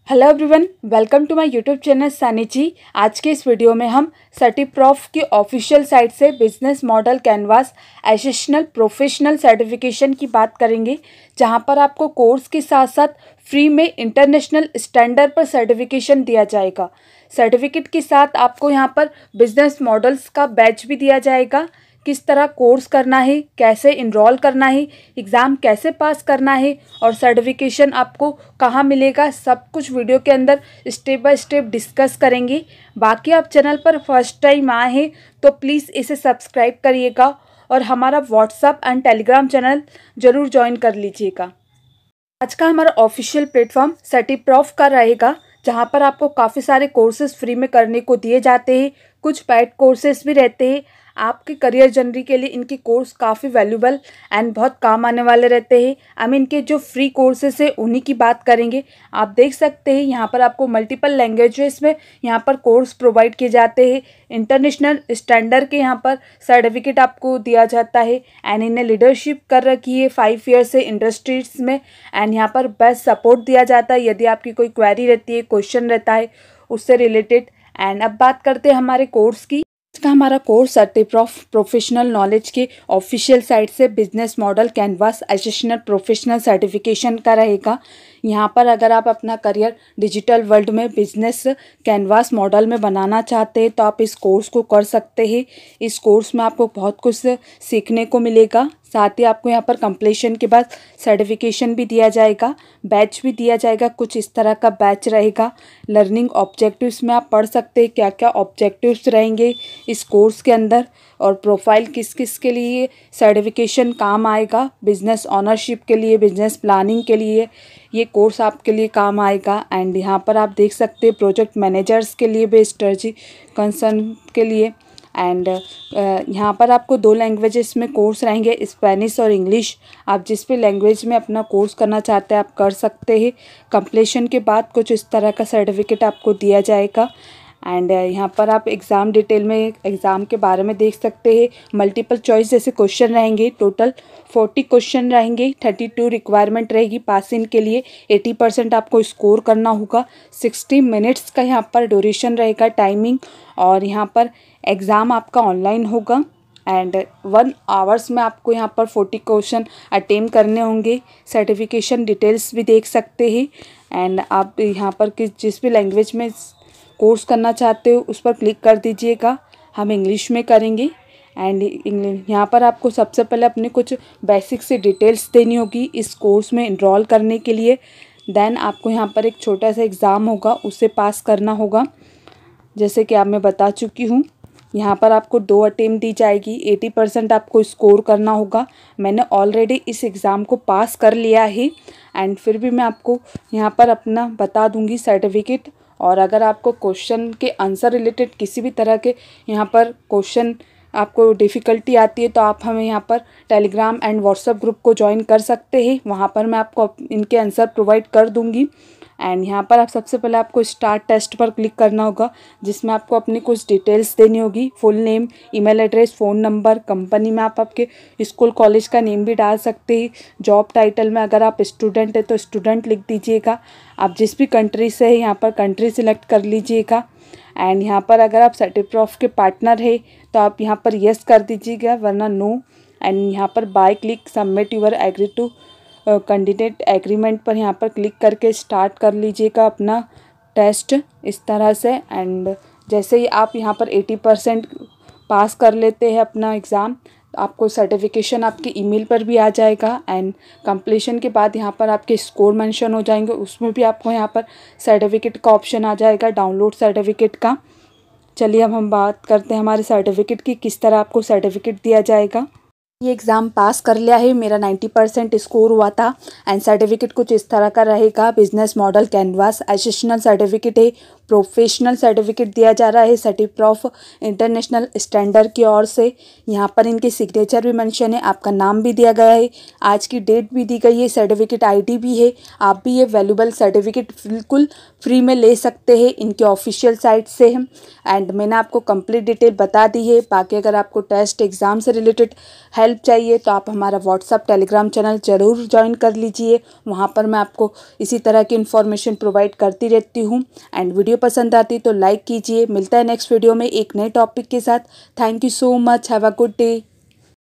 Hello everyone, welcome to my YouTube channel Sani ji. आज के इस वीडियो में हम सर्टिप्रॉफ की ऑफिशियल साइट से business model canvas essential professional certification की बात करेंगे, जहां पर आपको कोर्स के साथ साथ फ्री में इंटरनेशनल स्टैंडर्ड पर सर्टिफिकेशन दिया जाएगा। सर्टिफिकेट के साथ आपको यहां पर बिजनेस मॉडल्स का बैच भी दिया जाएगा। किस तरह कोर्स करना है, कैसे इनरोल करना है, एग्ज़ाम कैसे पास करना है और सर्टिफिकेशन आपको कहाँ मिलेगा, सब कुछ वीडियो के अंदर स्टेप बाय स्टेप डिस्कस करेंगे। बाकी आप चैनल पर फर्स्ट टाइम आए हैं तो प्लीज़ इसे सब्सक्राइब करिएगा और हमारा व्हाट्सअप एंड टेलीग्राम चैनल ज़रूर ज्वाइन कर लीजिएगा। आज का हमारा ऑफिशियल प्लेटफॉर्म सर्टिप्रॉफ का रहेगा, जहाँ पर आपको काफ़ी सारे कोर्सेज फ्री में करने को दिए जाते हैं। कुछ पेड कोर्सेज भी रहते हैं। आपके करियर जर्नी के लिए इनके कोर्स काफ़ी वैल्यूबल एंड बहुत काम आने वाले रहते हैं। हम इनके जो फ्री कोर्सेज है उन्हीं की बात करेंगे। आप देख सकते हैं यहाँ पर आपको मल्टीपल लैंग्वेजेस में यहाँ पर कोर्स प्रोवाइड किए जाते हैं। इंटरनेशनल स्टैंडर्ड के यहाँ पर सर्टिफिकेट आपको दिया जाता है एंड इन्हें लीडरशिप कर रखी है 5 ईयर से इंडस्ट्रीज में। एंड यहाँ पर बेस्ट सपोर्ट दिया जाता है यदि आपकी कोई क्वेरी रहती है, क्वेश्चन रहता है उससे रिलेटेड। एंड अब बात करते हैं हमारे कोर्स की। का हमारा कोर्स सर्टिप्रॉफ प्रोफेशनल नॉलेज के ऑफिशियल साइट से business model canvas essential professional certification का रहेगा। यहाँ पर अगर आप अपना करियर डिजिटल वर्ल्ड में बिजनेस कैनवास मॉडल में बनाना चाहते हैं तो आप इस कोर्स को कर सकते हैं। इस कोर्स में आपको बहुत कुछ सीखने को मिलेगा। साथ ही आपको यहाँ पर कंप्लीशन के बाद सर्टिफिकेशन भी दिया जाएगा, बैच भी दिया जाएगा। कुछ इस तरह का बैच रहेगा। लर्निंग ऑब्जेक्टिव्स में आप पढ़ सकते हैं क्या क्या ऑब्जेक्टिव्स रहेंगे इस कोर्स के अंदर और प्रोफाइल किस किस के लिए सर्टिफिकेशन काम आएगा। बिजनेस ऑनरशिप के लिए, बिजनेस प्लानिंग के लिए ये कोर्स आपके लिए काम आएगा। एंड यहाँ पर आप देख सकते हैं प्रोजेक्ट मैनेजर्स के लिए भी, स्ट्रेटजी कंसर्न के लिए। एंड यहाँ पर आपको 2 लैंग्वेजेस में कोर्स रहेंगे, स्पेनिश और इंग्लिश। आप जिस भी लैंग्वेज में अपना कोर्स करना चाहते हैं आप कर सकते हैं। कंप्लीशन के बाद कुछ इस तरह का सर्टिफिकेट आपको दिया जाएगा। एंड यहाँ पर आप एग्ज़ाम डिटेल में एग्ज़ाम के बारे में देख सकते हैं। मल्टीपल चॉइस जैसे क्वेश्चन रहेंगे। टोटल 40 क्वेश्चन रहेंगे। 32 रिक्वायरमेंट रहेगी पासिंग के लिए। 80% आपको स्कोर करना होगा। 60 मिनट्स का यहाँ पर ड्यूरेशन रहेगा, टाइमिंग। और यहाँ पर एग्ज़ाम आपका ऑनलाइन होगा एंड 1 आवर्स में आपको यहाँ पर 40 क्वेश्चन अटेम्प्ट करने होंगे। सर्टिफिकेशन डिटेल्स भी देख सकते हैं। एंड आप यहाँ पर जिस भी लैंग्वेज में कोर्स करना चाहते हो उस पर क्लिक कर दीजिएगा। हम इंग्लिश में करेंगे। एंड यहाँ पर आपको सबसे पहले अपने कुछ बेसिक से डिटेल्स देनी होगी इस कोर्स में इनरोल करने के लिए। देन आपको यहाँ पर एक छोटा सा एग्ज़ाम होगा, उसे पास करना होगा। जैसे कि आप मैं बता चुकी हूँ, यहाँ पर आपको 2 अटेम्प्ट दी जाएगी। 80% आपको स्कोर करना होगा। मैंने ऑलरेडी इस एग्ज़ाम को पास कर लिया है एंड फिर भी मैं आपको यहाँ पर अपना बता दूँगी सर्टिफिकेट। और अगर आपको क्वेश्चन के आंसर रिलेटेड किसी भी तरह के यहाँ पर क्वेश्चन आपको डिफ़िकल्टी आती है तो आप हमें यहाँ पर टेलीग्राम एंड व्हाट्सएप ग्रुप को ज्वाइन कर सकते हैं। वहाँ पर मैं आपको इनके आंसर प्रोवाइड कर दूँगी। एंड यहाँ पर आप सबसे पहले आपको स्टार्ट टेस्ट पर क्लिक करना होगा, जिसमें आपको अपनी कुछ डिटेल्स देनी होगी। Full name, email address, phone number, company में आप आपके स्कूल कॉलेज का नेम भी डाल सकते हैं। जॉब टाइटल में अगर आप स्टूडेंट है तो स्टूडेंट लिख दीजिएगा। आप जिस भी कंट्री से है यहाँ पर कंट्री सिलेक्ट कर लीजिएगा। एंड यहाँ पर अगर आप सर्टिप्रॉफ के पार्टनर है तो आप यहाँ पर येस कर दीजिएगा, वरना नो। एंड यहाँ पर by click submit your agree to candidate agreement पर यहाँ पर क्लिक करके स्टार्ट कर लीजिएगा अपना टेस्ट इस तरह से। एंड जैसे ही आप यहाँ पर 80% पास कर लेते हैं अपना एग्ज़ाम, आपको सर्टिफिकेशन आपके ईमेल पर भी आ जाएगा। एंड कंप्लीशन के बाद यहाँ पर आपके स्कोर मेंशन हो जाएंगे, उसमें भी आपको यहाँ पर सर्टिफिकेट का ऑप्शन आ जाएगा, डाउनलोड सर्टिफिकेट का। चलिए अब हम बात करते हैं हमारे सर्टिफिकेट की, किस तरह आपको सर्टिफिकेट दिया जाएगा। ये एग्ज़ाम पास कर लिया है, मेरा 90% स्कोर हुआ था। एंड सर्टिफिकेट कुछ इस तरह का रहेगा। Business model canvas essential certificate है, प्रोफेशनल सर्टिफिकेट दिया जा रहा है सर्टिप्रॉफ इंटरनेशनल स्टैंडर्ड की ओर से। यहाँ पर इनके सिग्नेचर भी मेंशन है, आपका नाम भी दिया गया है, आज की डेट भी दी गई है, सर्टिफिकेट आईडी भी है। आप भी ये वैल्यूबल सर्टिफिकेट बिल्कुल फ्री में ले सकते हैं इनके ऑफिशियल साइट से। एंड मैंने आपको कंप्लीट डिटेल बता दी है। बाकी अगर आपको टेस्ट एग्ज़ाम से रिलेटेड हेल्प चाहिए तो आप हमारा व्हाट्सअप टेलीग्राम चैनल ज़रूर ज्वाइन कर लीजिए। वहाँ पर मैं आपको इसी तरह की इन्फॉर्मेशन प्रोवाइड करती रहती हूँ। एंड वीडियो पसंद आती तो लाइक कीजिए। मिलता है नेक्स्ट वीडियो में एक नए टॉपिक के साथ। Thank you so much. Have a good day.